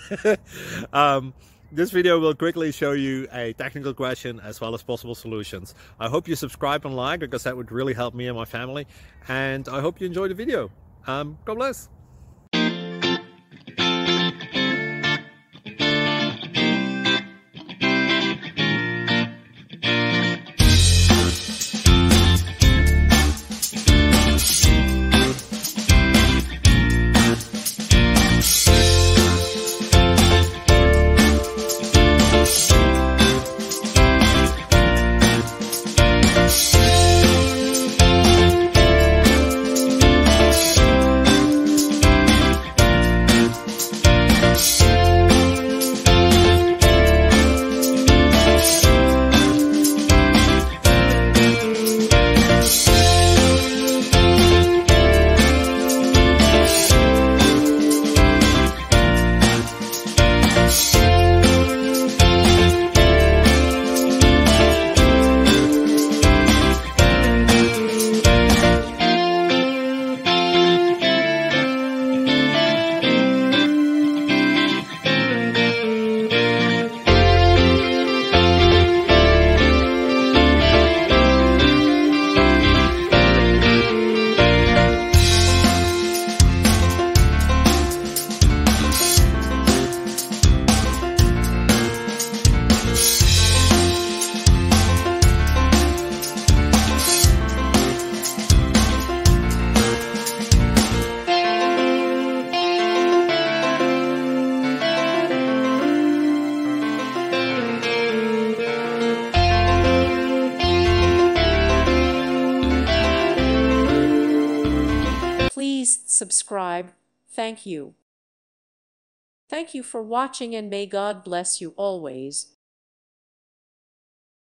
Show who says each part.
Speaker 1: This video will quickly show you a technical question as well as possible solutions. I hope you subscribe and like, because that would really help me and my family. And I hope you enjoy the video. God bless.
Speaker 2: Please subscribe. Thank you. Thank you for watching, and may God bless you always.